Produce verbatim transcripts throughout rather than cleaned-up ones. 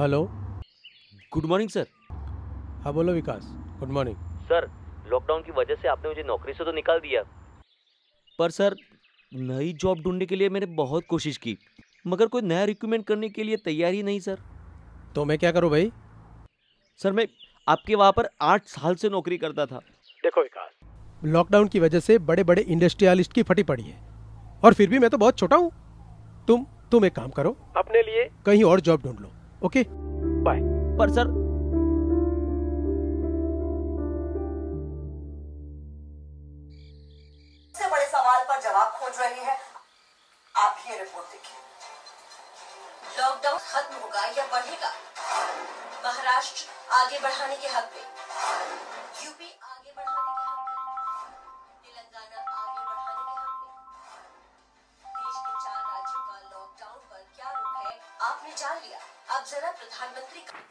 Hello. Good morning sir. हाँ बोलो Vikas. Good morning. Sir, lockdown की वजह से आपने मुझे नौकरी से तो निकाल दिया, पर सर नई जॉब ढूंढने के लिए मैंने बहुत कोशिश की, मगर कोई नया रिक्रूटमेंट करने के लिए तैयार ही नहीं सर। तो मैं क्या करूं भाई? सर मैं आपके वहां पर आठ साल से नौकरी करता था। देखो विकास, लॉकडाउन की वजह से बड़े बड़े इंडस्ट्रियलिस्ट की फटी पड़ी है, और फिर भी मैं तो बहुत छोटा हूं। तुम तुम एक काम करो, अपने लिए कहीं और जॉब ढूंढ लो। Okay bye. पर सर सबसे बड़े सवाल पर जवाब खोज रही है। आप ये रिपोर्ट देखिए। लॉकडाउन खत्म होगा या बढ़ेगा? महाराष्ट्र आगे बढ़ाने के हक में, यूपी आगे बढ़ाने के हक में, तेलंगाना आगे बढ़ाने के हक में। देश के चार राज्यों का लॉकडाउन पर क्या रुख है आपने जान लिया। अब जरा प्रधानमंत्री का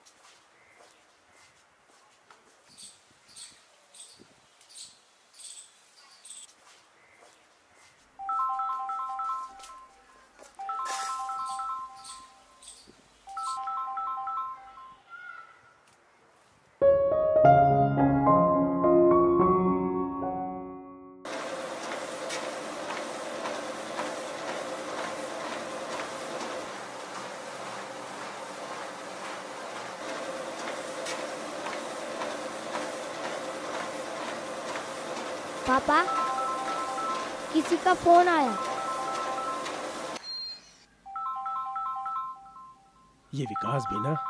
पापा, किसी का फोन आया। ये विकास भी ना।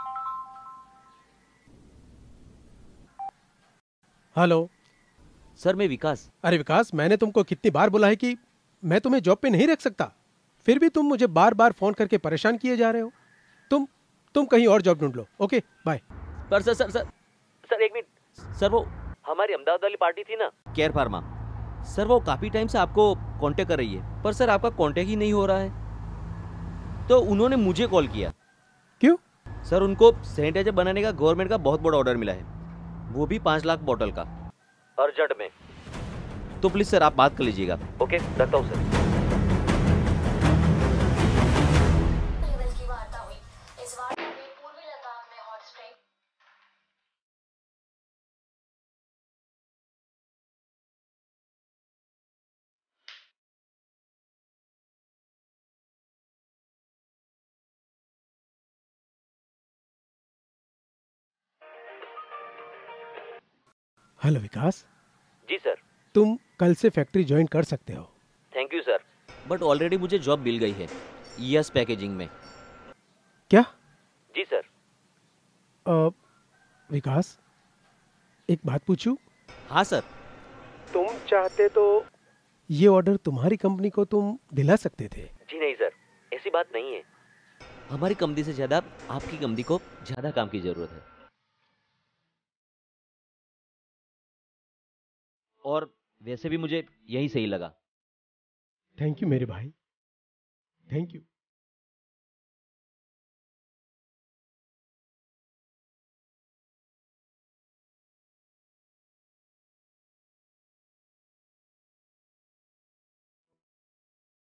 हेलो। सर मैं विकास। अरे विकास, मैंने तुमको कितनी बार बोला है कि मैं तुम्हें जॉब पे नहीं रख सकता, फिर भी तुम मुझे बार बार फोन करके परेशान किए जा रहे हो। तुम तुम कहीं और जॉब ढूंढ लो। Okay bye. पर सर सर सर सर एक मिनट सर, वो हमारी अहमदाबाद वाली पार्टी थी ना, केयर फार्मा, सर वो काफी टाइम से आपको कांटेक्ट कर रही है, पर सर आपका कांटेक्ट ही नहीं हो रहा है। तो उन्होंने मुझे कॉल किया। क्यों? सर उनको सैनिटाइजर बनाने का गवर्नमेंट का बहुत बड़ा ऑर्डर मिला है, वो भी पांच लाख बोतल का, अर्जेंट में। तो प्लीज सर आप बात कर लीजिएगा। ओके रखता हूँ सर। हेलो विकास। जी सर। तुम कल से फैक्ट्री ज्वाइन कर सकते हो। Thank you sir, but already मुझे जॉब मिल गई है यस पैकेजिंग में। क्या? जी सर। आ, विकास, एक बात पूछूं? हाँ सर। तुम चाहते तो ये ऑर्डर तुम्हारी कंपनी को तुम दिला सकते थे। जी नहीं सर, ऐसी बात नहीं है। हमारी कंपनी से ज्यादा आपकी कंपनी को ज्यादा काम की जरूरत है, और वैसे भी मुझे यही सही लगा। थैंक यू मेरे भाई, थैंक यू।